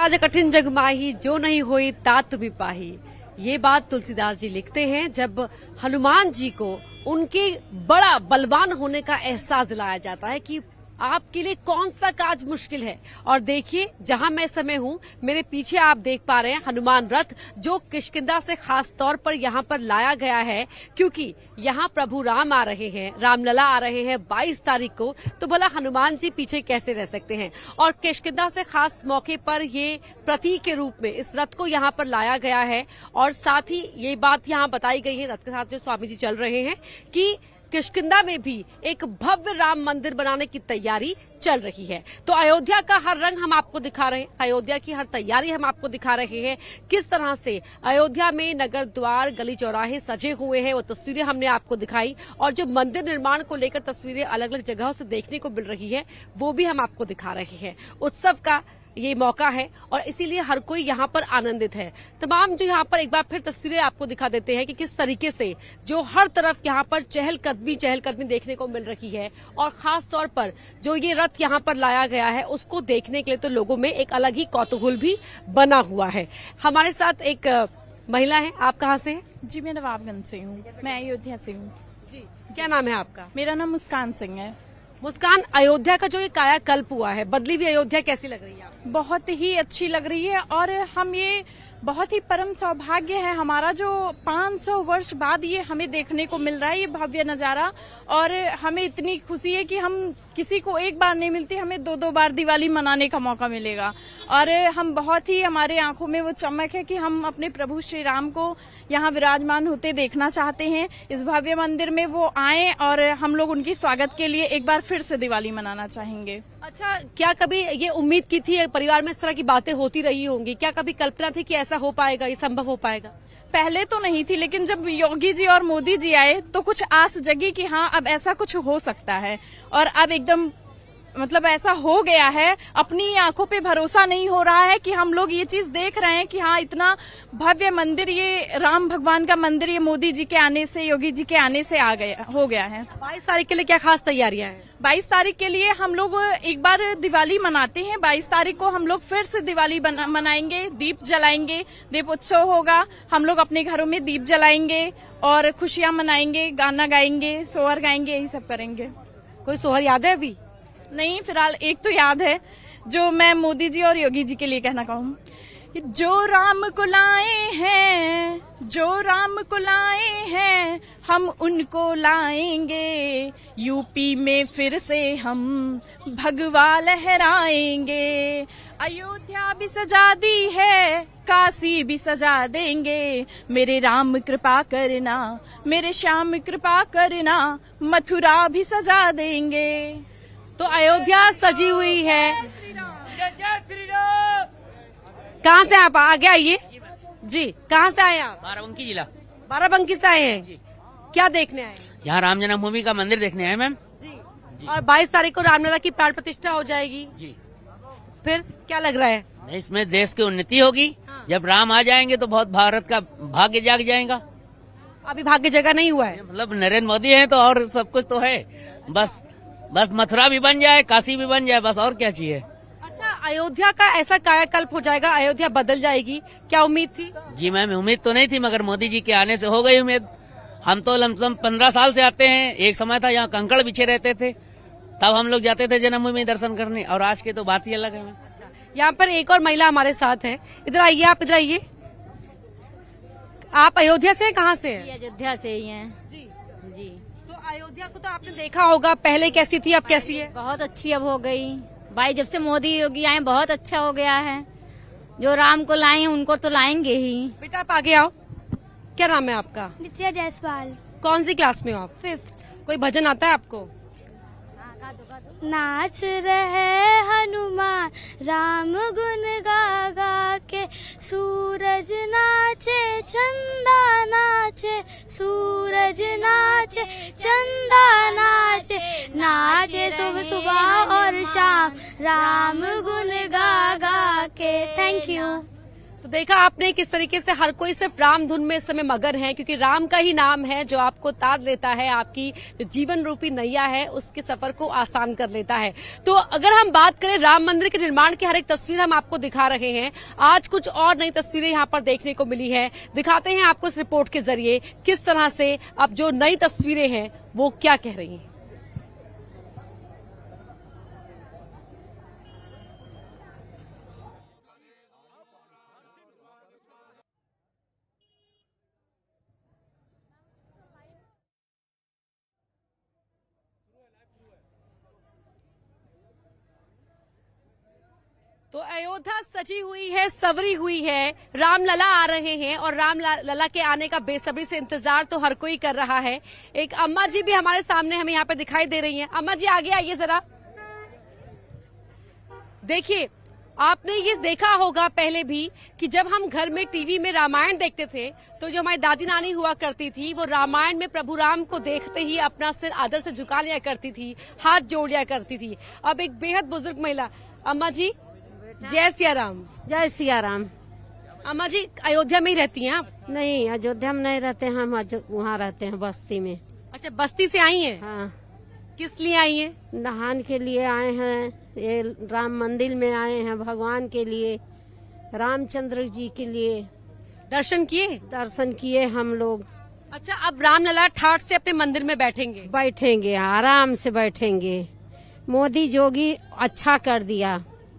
आज कठिन जग माही जो नहीं होई तात भी पाही। ये बात तुलसीदास जी लिखते हैं जब हनुमान जी को उनके बड़ा बलवान होने का एहसास दिलाया जाता है कि आपके लिए कौन सा काज मुश्किल है। और देखिए जहां मैं इस समय हूं, मेरे पीछे आप देख पा रहे हैं हनुमान रथ, जो किष्किंधा से खास तौर पर यहां पर लाया गया है क्योंकि यहां प्रभु राम आ रहे हैं, रामलला आ रहे हैं 22 तारीख को। तो भला हनुमान जी पीछे कैसे रह सकते हैं। और किष्किंधा से खास मौके पर ये प्रतीक के रूप में इस रथ को यहाँ पर लाया गया है। और साथ ही ये बात यहाँ बताई गई है, रथ के साथ जो स्वामी जी चल रहे हैं, कि किष्किंधा में भी एक भव्य राम मंदिर बनाने की तैयारी चल रही है। तो अयोध्या का हर रंग हम आपको दिखा रहे हैं, अयोध्या की हर तैयारी हम आपको दिखा रहे हैं, किस तरह से अयोध्या में नगर द्वार गली चौराहे सजे हुए हैं, वो तस्वीरें हमने आपको दिखाई। और जो मंदिर निर्माण को लेकर तस्वीरें अलग अलग जगहों से देखने को मिल रही है, वो भी हम आपको दिखा रहे हैं। उत्सव का ये मौका है और इसीलिए हर कोई यहाँ पर आनंदित है। तमाम जो यहाँ पर एक बार फिर तस्वीरें आपको दिखा देते हैं कि किस तरीके से जो हर तरफ यहाँ पर चहलकदमी देखने को मिल रही है। और खास तौर पर जो ये रथ यहाँ पर लाया गया है उसको देखने के लिए तो लोगों में एक अलग ही कौतूहल भी बना हुआ है। हमारे साथ एक महिला है, आप कहाँ से हैं? जी मैं नवाबगंज से हूँ, मैं अयोध्या से हूँ। जी क्या नाम है आपका? मेरा नाम मुस्कान सिंह है। मुस्कान, अयोध्या का जो ये कायाकल्प हुआ है, बदली हुई अयोध्या कैसी लग रही है आपको? बहुत ही अच्छी लग रही है और हम ये बहुत ही परम सौभाग्य है हमारा जो 500 वर्ष बाद ये हमें देखने को मिल रहा है, ये भव्य नजारा। और हमें इतनी खुशी है कि हम किसी को एक बार नहीं मिलती, हमें दो बार दिवाली मनाने का मौका मिलेगा। और हम बहुत ही, हमारे आंखों में वो चमक है कि हम अपने प्रभु श्री राम को यहाँ विराजमान होते देखना चाहते हैं। इस भव्य मंदिर में वो आए और हम लोग उनकी स्वागत के लिए एक बार फिर से दिवाली मनाना चाहेंगे। अच्छा, क्या कभी ये उम्मीद की थी, परिवार में इस तरह की बातें होती रही होंगी, क्या कभी कल्पना थी कि ऐसा हो पाएगा, ये संभव हो पाएगा? पहले तो नहीं थी, लेकिन जब योगी जी और मोदी जी आए तो कुछ आस जगी कि हाँ अब ऐसा कुछ हो सकता है। और अब एकदम मतलब ऐसा हो गया है, अपनी आंखों पे भरोसा नहीं हो रहा है कि हम लोग ये चीज देख रहे हैं कि हाँ इतना भव्य मंदिर, ये राम भगवान का मंदिर, ये मोदी जी के आने से, योगी जी के आने से हो गया है। 22 तारीख के लिए क्या खास तैयारियां हैं? 22 तारीख के लिए हम लोग एक बार दिवाली मनाते हैं। 22 तारीख को हम लोग फिर से दिवाली मनाएंगे, दीप जलाएंगे, दीप उत्सव होगा। हम लोग अपने घरों में दीप जलाएंगे और खुशियां मनाएंगे, गाना गाएंगे, सोहर गाएंगे, यही सब करेंगे। कोई सोहर याद है अभी? नहीं, फिलहाल एक तो याद है जो मैं मोदी जी और योगी जी के लिए कहना कहूँ, जो राम को लाए हैं, जो राम को लाए हैं, हम उनको लाएंगे। यूपी में फिर से हम भगवा लहराएंगे। अयोध्या भी सजा दी है, काशी भी सजा देंगे। मेरे राम कृपा करना, मेरे श्याम कृपा करना, मथुरा भी सजा देंगे। तो अयोध्या सजी हुई है। कहाँ से आप आगे आइए जी, कहाँ से आए आप? बाराबंकी जिला। बाराबंकी से आए हैं जी। क्या देखने आए? यहाँ राम जन्मभूमि का मंदिर देखने आए मैम जी। और 22 तारीख को रामलला की प्राण प्रतिष्ठा हो जाएगी जी। फिर क्या लग रहा है? इसमें देश की उन्नति होगी। हाँ। जब राम आ जाएंगे तो बहुत भारत का भाग्य जाग जाएगा। अभी भाग्य जगह नहीं हुआ है, मतलब नरेंद्र मोदी है तो और सब कुछ तो है। बस मथुरा भी बन जाए, काशी भी बन जाए, बस और क्या चाहिए। अच्छा, अयोध्या का ऐसा कायाकल्प हो जाएगा, अयोध्या बदल जाएगी, क्या उम्मीद थी? जी मैम, उम्मीद तो नहीं थी, मगर मोदी जी के आने से हो गई उम्मीद। हम तो लमसम 15 साल से आते हैं। एक समय था यहाँ कंकड़ बिछे रहते थे, तब हम लोग जाते थे जन्मभूमि दर्शन करने, और आज की तो बात ही अलग है। यहाँ पर एक और महिला हमारे साथ है, इधर आइए, आप इधर आइए। आप अयोध्या से कहाँ से हैं? अयोध्या से ही हैं जी। तो अयोध्या को तो आपने देखा होगा, पहले कैसी थी अब कैसी है? बहुत अच्छी अब हो गई भाई, जब से मोदी योगी आए बहुत अच्छा हो गया है। जो राम को लाए हैं उनको तो लाएंगे ही। बेटा आप आगे आओ, क्या नाम है आपका? नित्या जायसवाल। कौन सी क्लास में हो आप? 5th। कोई भजन आता है आपको? नाच रहे हनुमान राम गुन गा गा के, सूरज नाचे चंदा नाचे, सूरज नाचे चंदा नाचे, नाचे सुबह सुबह और शाम राम गुन गा गा के। Thank you. तो देखा आपने किस तरीके से हर कोई सिर्फ राम धुन में इस समय मगन है, क्योंकि राम का ही नाम है जो आपको तार लेता है, आपकी जो जीवन रूपी नैया है उसके सफर को आसान कर लेता है। तो अगर हम बात करें राम मंदिर के निर्माण की, हर एक तस्वीर हम आपको दिखा रहे हैं। आज कुछ और नई तस्वीरें यहाँ पर देखने को मिली है, दिखाते हैं आपको इस रिपोर्ट के जरिए किस तरह से अब जो नई तस्वीरें हैं वो क्या कह रही हैं। तो अयोध्या सजी हुई है, सवरी हुई है, रामलला आ रहे हैं और रामलला के आने का बेसब्री से इंतजार तो हर कोई कर रहा है। एक अम्मा जी भी हमारे सामने हमें यहाँ पे दिखाई दे रही हैं। अम्मा जी आगे आइए जरा। देखिए, आपने ये देखा होगा पहले भी कि जब हम घर में टीवी में रामायण देखते थे तो जो हमारी दादी नानी हुआ करती थी वो रामायण में प्रभु राम को देखते ही अपना सिर आदर से झुका लिया करती थी, हाथ जोड़ लिया करती थी। अब एक बेहद बुजुर्ग महिला, अम्मा जी जय सिया राम। जय सिया राम। अम्मा जी अयोध्या में ही रहती हैं आप? नहीं, अयोध्या में नहीं रहते हैं, हम वहाँ रहते हैं बस्ती में। अच्छा, बस्ती से आई हैं? हाँ। किस लिए आई हैं? नहान के लिए आए हैं, ये राम मंदिर में आए हैं, भगवान के लिए, रामचंद्र जी के लिए दर्शन किए। दर्शन किए हम लोग। अच्छा, अब रामलला ठाठ से अपने मंदिर में बैठेंगे? बैठेंगे, आराम से बैठेंगे। मोदी जोगी अच्छा कर दिया।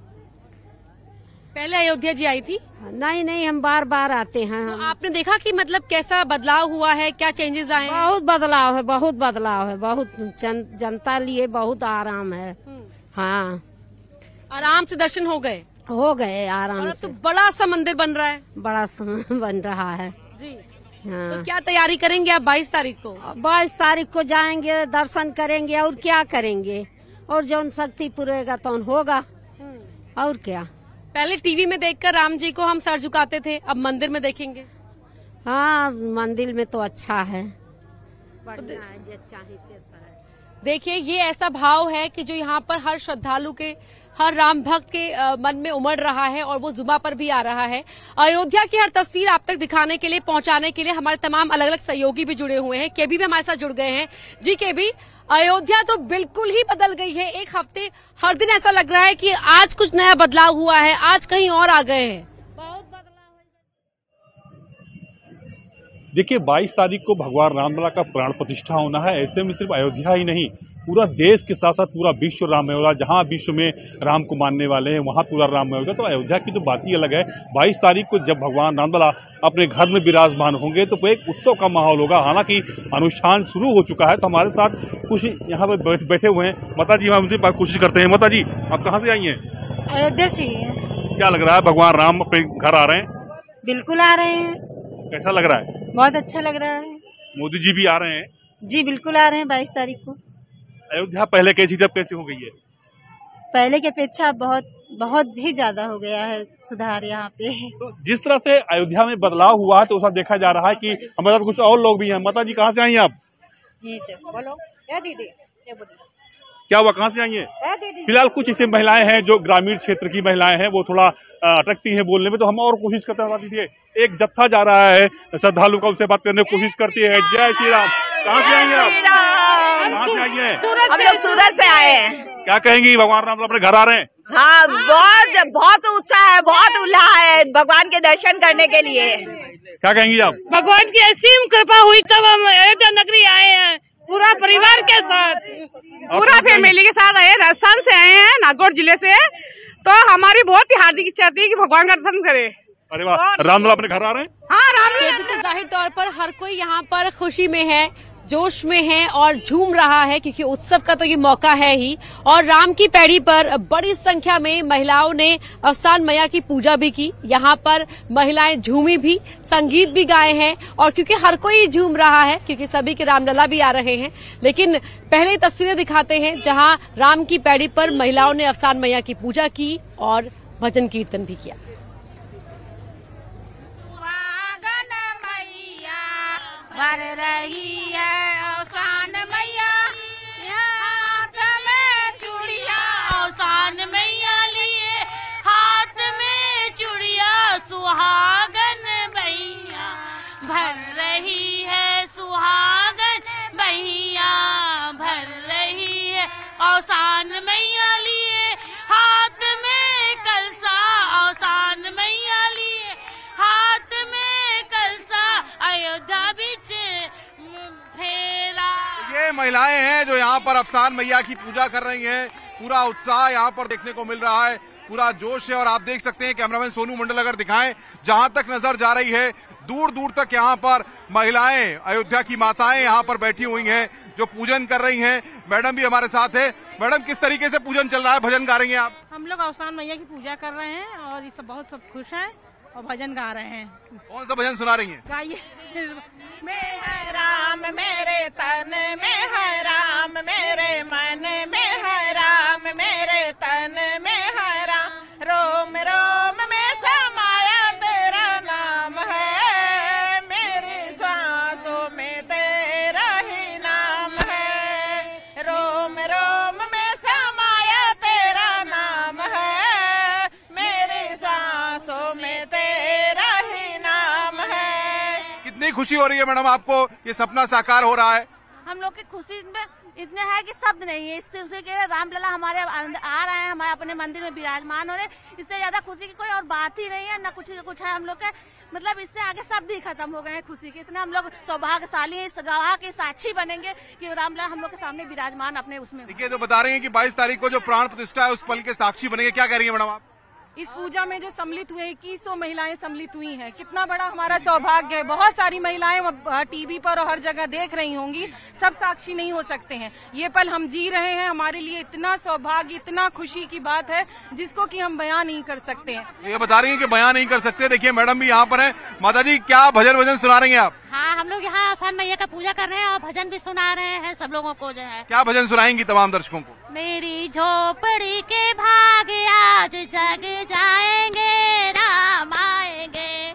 पहले अयोध्या जी आई थी? नहीं नहीं, हम बार बार आते हैं। तो आपने देखा कि मतलब कैसा बदलाव हुआ है, क्या चेंजेस आए हैं? बहुत बदलाव है, बहुत बदलाव है, बहुत जनता लिए बहुत आराम है। हाँ, आराम से दर्शन हो गए? हो गए आराम और से। तो बड़ा सा मंदिर बन रहा है। बड़ा सा बन रहा है जी। हाँ। तो क्या तैयारी करेंगे आप 22 तारीख को? 22 तारीख को जाएंगे, दर्शन करेंगे और क्या करेंगे, और जौन शक्ति पुरेगा तो होगा, और क्या। पहले टीवी में देखकर राम जी को हम सर झुकाते थे, अब मंदिर में देखेंगे। हाँ, मंदिर में तो अच्छा है, बढ़िया है, जो चाहिए कैसा है। देखिए, ये ऐसा भाव है कि जो यहाँ पर हर श्रद्धालु के, हर राम भक्त के मन में उमड़ रहा है और वो जुबा पर भी आ रहा है। अयोध्या की हर तस्वीर आप तक दिखाने के लिए, पहुंचाने के लिए हमारे तमाम अलग अलग सहयोगी भी जुड़े हुए हैं। केबी भी हमारे साथ जुड़ गए हैं। जी केबी, अयोध्या तो बिल्कुल ही बदल गई है। एक हफ्ते हर दिन ऐसा लग रहा है कि आज कुछ नया बदलाव हुआ है, आज कहीं और आ गए हैं। देखिए, 22 तारीख को भगवान रामलला का प्राण प्रतिष्ठा होना है। ऐसे में सिर्फ अयोध्या ही नहीं, पूरा देश के साथ साथ पूरा विश्व राममय होगा। जहां विश्व में राम को मानने वाले हैं वहां पूरा राममय होगा। तो अयोध्या की तो बात ही अलग है। 22 तारीख को जब भगवान रामलला अपने घर में विराजमान होंगे तो एक उत्सव का माहौल होगा। हालांकि अनुष्ठान शुरू हो चुका है। तो हमारे साथ कुछ यहाँ पे बैठे हुए हैं माता जी, हम उनसे कोशिश करते हैं। माता जी, आप कहाँ से आई हैं? अयोध्या से ही है। क्या लग रहा है, भगवान राम अपने घर आ रहे हैं? बिल्कुल आ रहे हैं। कैसा लग रहा है? बहुत अच्छा लग रहा है। मोदी जी भी आ रहे हैं? जी बिल्कुल आ रहे हैं 22 तारीख को। अयोध्या पहले कैसी जब कैसी हो गई है? पहले की अपेक्षा बहुत ही ज्यादा हो गया है सुधार यहाँ पे। तो जिस तरह से अयोध्या में बदलाव हुआ है तो उसका देखा जा रहा है कि हमारे साथ कुछ और लोग भी हैं। माता जी, कहाँ से आई हैं आप? जी सर, बोलो। क्या दीदी, क्या हुआ, कहाँ से आई हैं? फिलहाल कुछ ऐसी महिलाएं हैं जो ग्रामीण क्षेत्र की महिलाएं हैं, वो थोड़ा अटकती हैं बोलने में, तो हम और कोशिश करते हैं। एक जत्था जा रहा है श्रद्धालु का, उससे बात करने की कोशिश करती है। जय श्री राम। कहाँ से आई हैं आप? कहाँ से आई हैं? हम लोग सूरत से आए हैं। क्या कहेंगी, भगवान राम अपने घर आ रहे हैं? हाँ, बहुत उत्साह है, बहुत उल्लास है भगवान के दर्शन करने के लिए। क्या कहेंगी आप? भगवान की असीम कृपा हुई तब हम अयोध्या नगरी आए हैं, पूरा परिवार के साथ, पूरा फैमिली के साथ आए। राजस्थान से आए हैं, नागौर जिले से। तो हमारी बहुत ही हार्दिक इच्छा थी कि भगवान का दर्शन करें। अरे वाह, रामलला अपने घर आ रहे हैं? हाँ, रामलला। तो जाहिर तौर पर हर कोई यहाँ पर खुशी में है, जोश में है और झूम रहा है, क्योंकि उत्सव का तो ये मौका है ही। और राम की पैड़ी पर बड़ी संख्या में महिलाओं ने अवसान मैया की पूजा भी की। यहाँ पर महिलाएं झूमी भी, संगीत भी गाए हैं। और क्योंकि हर कोई झूम रहा है, क्योंकि सभी के रामलला भी आ रहे हैं। लेकिन पहले तस्वीरें दिखाते हैं जहाँ राम की पैड़ी पर महिलाओं ने अवसान मैया की पूजा की और भजन कीर्तन भी किया। भर रही है अवसान मैया, हाथ में चूड़िया अवसान मैया लिए, हाथ में चूड़िया सुहा पर अफसान मैया की पूजा कर रही हैं। पूरा उत्साह यहाँ पर देखने को मिल रहा है, पूरा जोश है। और आप देख सकते हैं, कैमरामैन सोनू मंडल अगर दिखाएं, जहां तक नजर जा रही है दूर दूर तक यहाँ पर महिलाएं, अयोध्या की माताएं यहाँ पर बैठी हुई हैं जो पूजन कर रही हैं। मैडम भी हमारे साथ है। मैडम, किस तरीके से पूजन चल रहा है, भजन गा रही हैं आप? हम लोग अफसान मैया की पूजा कर रहे हैं और ये सब बहुत सब खुश हैं और भजन गा रहे हैं। कौन सा भजन सुना रही हैं? गाइए। मैं है राम मेरे तन में है राम, मेरे मन में है राम, मेरे तन में है राम, रोम रोम में समाया तेरा नाम है, मेरी सांसों में तेरा ही नाम है, रोम रोम में समाया तेरा नाम है, मेरी सांसों में तेरा ही नाम है। कितनी खुशी हो रही है मैडम आपको, ये सपना साकार हो रहा है? हम लोग की खुशी में इतने है कि शब्द नहीं है। इससे उसे कह रहे रामलला हमारे आ रहे हैं, हमारे अपने मंदिर में विराजमान हो रहे, इससे ज्यादा खुशी की कोई और बात ही नहीं है, न कुछ है हम लोग के। मतलब इससे आगे शब्द ही खत्म हो गए हैं खुशी के। इतना हम लोग सौभाग्यशाली हैं, इस गवाह के साक्षी बनेंगे कि रामलला हम लोग के सामने विराजमान अपने उसमें। देखिए, तो बता रही है कि 22 तारीख को जो प्राण प्रतिष्ठा है उस पल के साक्षी बनेंगे। क्या कह रही है मैडम आप? इस पूजा में जो सम्मिलित हुए 2100 महिलाएं सम्मिलित हुई हैं, कितना बड़ा हमारा सौभाग्य है। बहुत सारी महिलाएं टीवी पर और हर जगह देख रही होंगी, सब साक्षी नहीं हो सकते हैं। ये पल हम जी रहे हैं, हमारे लिए इतना सौभाग्य, इतना खुशी की बात है जिसको कि हम बयां नहीं कर सकते हैं। ये बता रही है कि बयां नहीं कर सकते। देखिए, मैडम भी यहाँ पर है। माता जी, क्या भजन सुना रही हैं आप? हाँ, हम लोग यहाँ अफसान मैया का पूजा कर रहे हैं और भजन भी सुना रहे हैं सब लोगों को। जो है, क्या भजन सुनाएंगी तमाम दर्शकों को? मेरी झोपड़ी के भाग आज जग जाएंगे, राम आएंगे,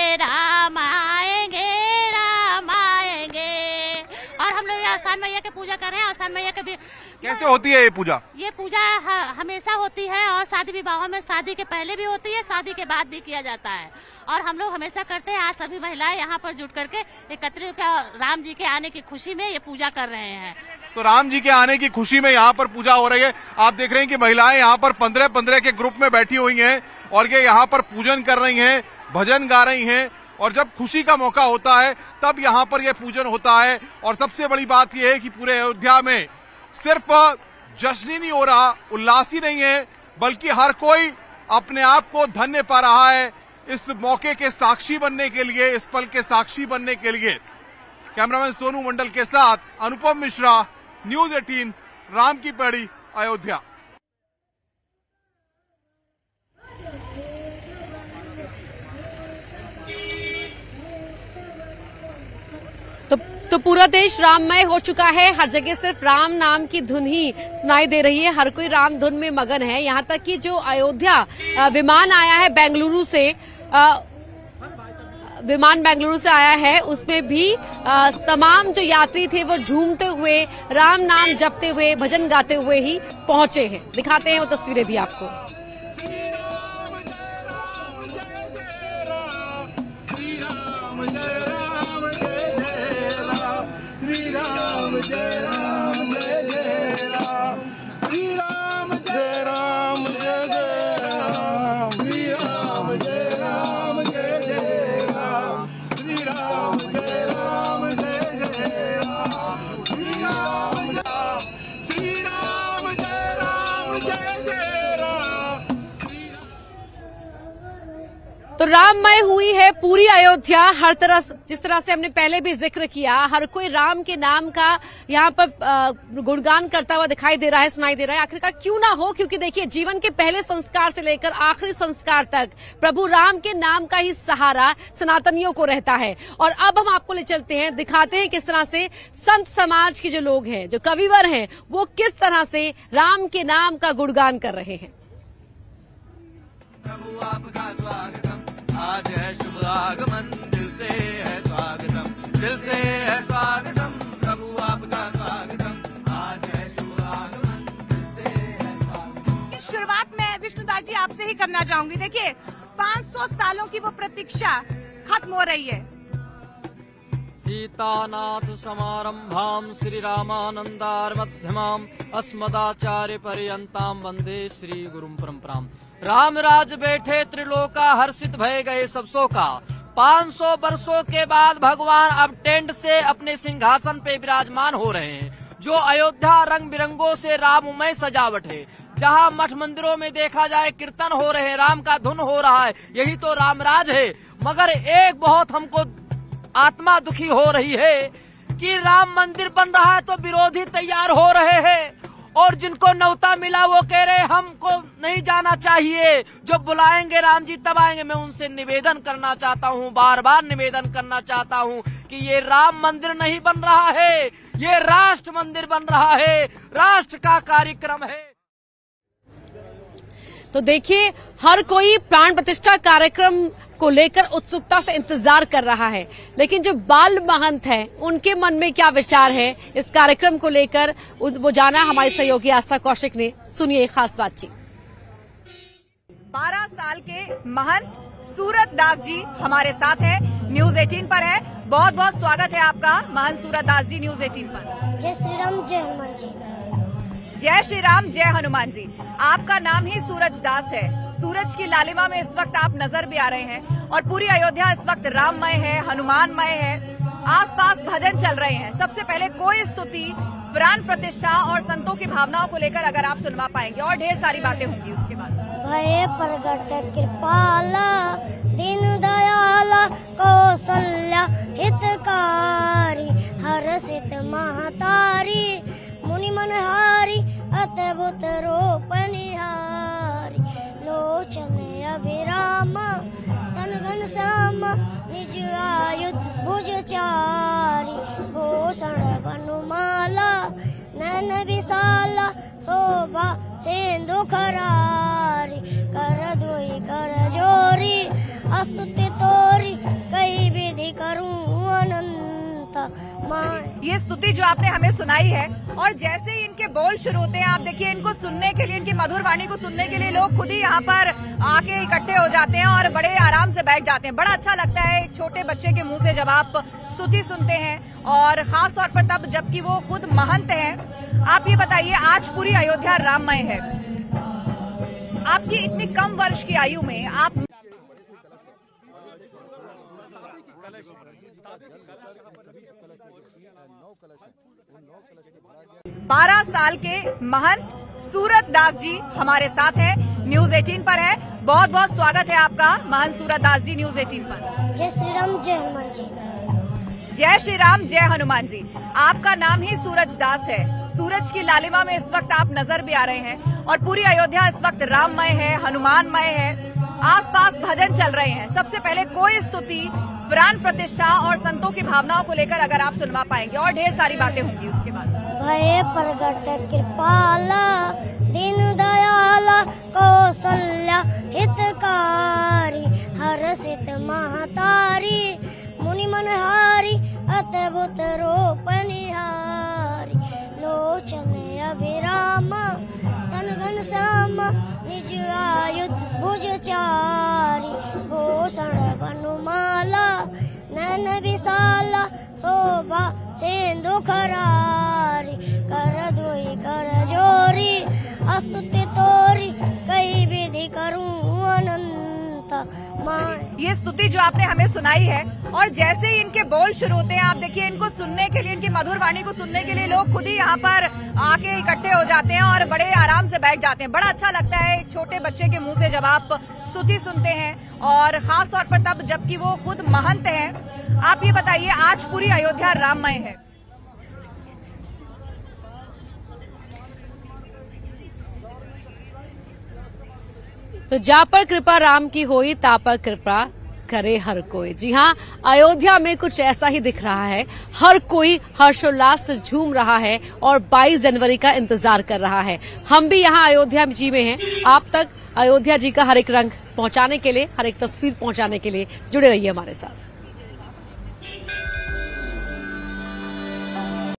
राम आएंगे, राम आएंगे। और हम लोग अफसान मैया की पूजा कर रहे हैं। अफसान मैया के कैसे होती है ये पूजा? ये पूजा हमेशा होती है और शादी विवाहों में शादी के पहले भी होती है, शादी के बाद भी किया जाता है और हम लोग हमेशा करते हैं। आज सभी महिलाएं यहाँ पर जुट करके एकत्रित राम जी के आने की खुशी में ये पूजा कर रहे हैं। तो राम जी के आने की खुशी में यहाँ पर पूजा हो रही है। आप देख रहे हैं कि महिलाएं यहाँ पर 15-15 के ग्रुप में बैठी हुई हैं और ये यहाँ पर पूजन कर रही हैं, भजन गा रही हैं। और जब खुशी का मौका होता है तब यहाँ पर यह पूजन होता है। और सबसे बड़ी बात यह है कि पूरे अयोध्या में सिर्फ जश्न ही नहीं हो रहा, उल्लास ही नहीं है, बल्कि हर कोई अपने आप को धन्य पा रहा है इस मौके के साक्षी बनने के लिए, इस पल के साक्षी बनने के लिए। कैमरामैन सोनू मंडल के साथ अनुपम मिश्रा, न्यूज़ 18, राम की पैड़ी, अयोध्या। तो पूरा देश राममय हो चुका है। हर जगह सिर्फ राम नाम की धुन ही सुनाई दे रही है। हर कोई राम धुन में मगन है। यहाँ तक कि जो अयोध्या विमान आया है बेंगलुरु से, विमान बेंगलुरु से आया है, उसमें भी तमाम जो यात्री थे वो झूमते हुए, राम नाम जपते हुए, भजन गाते हुए ही पहुंचे हैं। दिखाते हैं वो तस्वीरें भी आपको। तो राममय हुई है पूरी अयोध्या। हर तरफ, जिस तरह से हमने पहले भी जिक्र किया, हर कोई राम के नाम का यहाँ पर गुणगान करता हुआ दिखाई दे रहा है, सुनाई दे रहा है। आखिरकार क्यों ना हो, क्योंकि देखिए जीवन के पहले संस्कार से लेकर आखिरी संस्कार तक प्रभु राम के नाम का ही सहारा सनातनियों को रहता है। और अब हम आपको ले चलते हैं, दिखाते हैं किस तरह से संत समाज के जो लोग हैं, जो कविवर हैं, वो किस तरह से राम के नाम का गुणगान कर रहे हैं। प्रभु आपका स्वागतम, आज है शुभ आगमन, दिल से है स्वागतम, दिल से है स्वागतम, प्रभु आपका स्वागतम, आज है शुभ आगमन, दिल से है स्वागतम। इस शुरुआत में विष्णुदास जी आपसे ही करना चाहूंगी। देखिए 500 सालों की वो प्रतीक्षा खत्म हो रही है। सीतानाथ समारंभाम श्री रामानंदार मध्यमाम अस्मदाचार्य पर्यंताम वंदे श्री गुरुम परंपराम। राम राज बैठे त्रिलोका, हर्षित भय गए सब शोका। 500 वर्षों के बाद भगवान अब टेंट से अपने सिंहासन पे विराजमान हो रहे हैं जो अयोध्या रंग बिरंगों से राममय सजावट है, जहाँ मठ मंदिरों में देखा जाए कीर्तन हो रहे हैं, राम का धुन हो रहा है, यही तो रामराज है। मगर एक बहुत हमको आत्मा दुखी हो रही है कि राम मंदिर बन रहा है तो विरोधी तैयार हो रहे हैं, और जिनको न्योता मिला वो कह रहे हमको नहीं जाना चाहिए, जो बुलाएंगे राम जी तब आएंगे। मैं उनसे निवेदन करना चाहता हूँ, बार बार निवेदन करना चाहता हूँ कि ये राम मंदिर नहीं बन रहा है, ये राष्ट्र मंदिर बन रहा है, राष्ट्र का कार्यक्रम है। तो देखिए, हर कोई प्राण प्रतिष्ठा कार्यक्रम को लेकर उत्सुकता से इंतजार कर रहा है, लेकिन जो बाल महंत हैं उनके मन में क्या विचार है इस कार्यक्रम को लेकर, वो जाना हमारे सहयोगी आस्था कौशिक ने। सुनिए खास बातचीत। 12 साल के महंत सूरत दास जी हमारे साथ हैं, न्यूज 18 पर है। बहुत बहुत स्वागत है आपका महंत सूरत दास जी न्यूज 18 पर। जय श्री राम जय हनुमान जी। जय श्री राम जय हनुमान जी। आपका नाम ही सूरज दास है। सूरज की लालिमा में इस वक्त आप नजर भी आ रहे हैं और पूरी अयोध्या इस वक्त राममय है, हनुमानमय है। आसपास भजन चल रहे हैं। सबसे पहले कोई स्तुति, प्राण प्रतिष्ठा और संतों की भावनाओं को लेकर अगर आप सुनवा पाएंगे, और ढेर सारी बातें होंगी उसके बाद। भय प्रगट कृपाला दीन दयाला कौशल्या हितकारी हर्षित महतारी मुनि मनहारी अद्भुत रूप निहारी लोचन अभिराम तन घन श्याम निज आयुध भुज चारी भूषण वनुमाला नैन विशाला शोभा सिंधु खरारी कर धोई कर जोरी स्तुति तोरी कई विधि करूं अनंत। ये स्तुति जो आपने हमें सुनाई है, और जैसे ही इनके बोल शुरू होते हैं, आप देखिए इनको सुनने के लिए, इनकी मधुर वाणी को सुनने के लिए लोग खुद ही यहाँ पर आके इकट्ठे हो जाते हैं और बड़े आराम से बैठ जाते हैं। बड़ा अच्छा लगता है एक छोटे बच्चे के मुंह से जब आप स्तुति सुनते हैं, और खास तौर पर तब जबकि वो खुद महंत हैं। आप ये बताइए, आज पूरी अयोध्या राममय है, आपकी इतनी कम वर्ष की आयु में आप 12 साल के महंत सूरत दास जी हमारे साथ हैं, न्यूज 18 पर है। बहुत बहुत स्वागत है आपका महंत सूरत दास जी न्यूज 18 पर। जय श्री राम जय हनुमान जी। जय श्री राम जय हनुमान जी। आपका नाम ही सूरज दास है। सूरज की लालिमा में इस वक्त आप नजर भी आ रहे हैं और पूरी अयोध्या इस वक्त राममय है, हनुमानमय है। आसपास भजन चल रहे हैं। सबसे पहले कोई स्तुति, प्राण प्रतिष्ठा और संतों की भावनाओं को लेकर अगर आप सुनवा पाएंगे, और ढेर सारी बातें होंगी उसके बाद। भय प्रगट कृपाला दीन दयाला कौशल्या हितकारी हर्षित महतारी मुनि मनहारी अद्भुत रूप निहारी लोचन अभिराम तन घन श्याम निज आयुध भुज चारी भूषण वनुमाला नैन विशाला शोभा सिंधु खरारी कर धोई कर जोरी स्तुति तोरी कई विधि करूं अनंत। ये स्तुति जो आपने हमें सुनाई है, और जैसे ही इनके बोल शुरू होते हैं, आप देखिए इनको सुनने के लिए, इनकी मधुर वाणी को सुनने के लिए लोग खुद ही यहाँ पर आके इकट्ठे हो जाते हैं और बड़े आराम से बैठ जाते हैं। बड़ा अच्छा लगता है एक छोटे बच्चे के मुंह से जब आप स्तुति सुनते हैं, और खास तौर पर तब जबकि वो खुद महंत हैं। आप ये बताइए, आज पूरी अयोध्या राममय है, तो जा पर कृपा राम की होई ता पर कृपा करे हर कोई। जी हाँ, अयोध्या में कुछ ऐसा ही दिख रहा है। हर कोई हर्षोल्लास से झूम रहा है और 22 जनवरी का इंतजार कर रहा है। हम भी यहाँ अयोध्या जी में हैं। आप तक अयोध्या जी का हर एक रंग पहुंचाने के लिए, हर एक तस्वीर पहुंचाने के लिए जुड़े रहिए हमारे साथ।